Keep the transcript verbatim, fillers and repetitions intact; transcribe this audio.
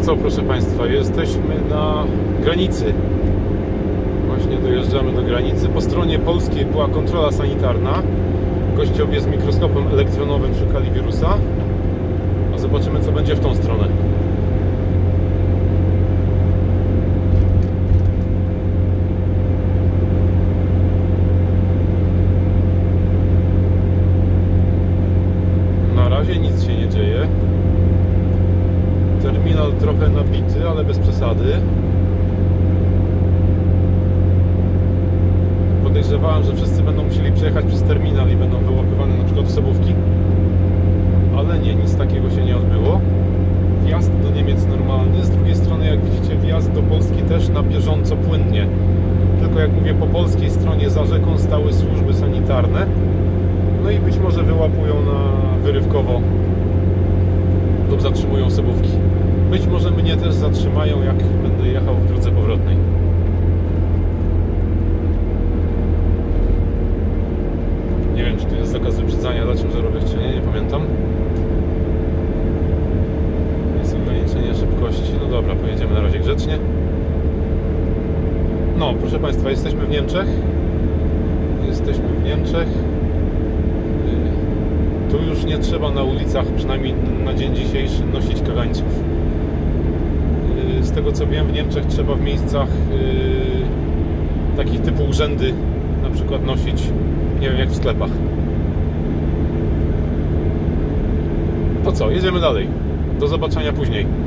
co, proszę Państwa, jesteśmy na granicy. Właśnie dojeżdżamy do granicy. Po stronie polskiej była kontrola sanitarna. Gościowie z mikroskopem elektronowym szukali wirusa. A zobaczymy, co będzie w tą stronę. Na razie nic się nie dzieje. Terminal trochę nabity, ale bez przesady. Podejrzewałem, że wszyscy będą musieli przejechać przez terminal i będą wyłapywane na przykład osobówki. Ale nie, nic takiego się nie odbyło. Wjazd do Niemiec normalny. Z drugiej strony, jak widzicie, wjazd do Polski też na bieżąco, płynnie. Tylko jak mówię, po polskiej stronie za rzeką stały służby sanitarne. No i być może wyłapują na wyrywkowo lub zatrzymują osobówki. Być może mnie też zatrzymają, jak będę jechał w drodze powrotnej. Nie wiem, czy tu jest zakaz wyprzedzania dla ciężarówek, czy nie, nie pamiętam. Jest ograniczenie szybkości. No dobra, pojedziemy na razie grzecznie. No, proszę Państwa, jesteśmy w Niemczech. Jesteśmy w Niemczech. Tu już nie trzeba na ulicach, przynajmniej na dzień dzisiejszy, nosić kagańców. Z tego co wiem, w Niemczech trzeba w miejscach yy, takich typu urzędy na przykład nosić, nie wiem, jak w sklepach. To co, jedziemy dalej. Do zobaczenia później.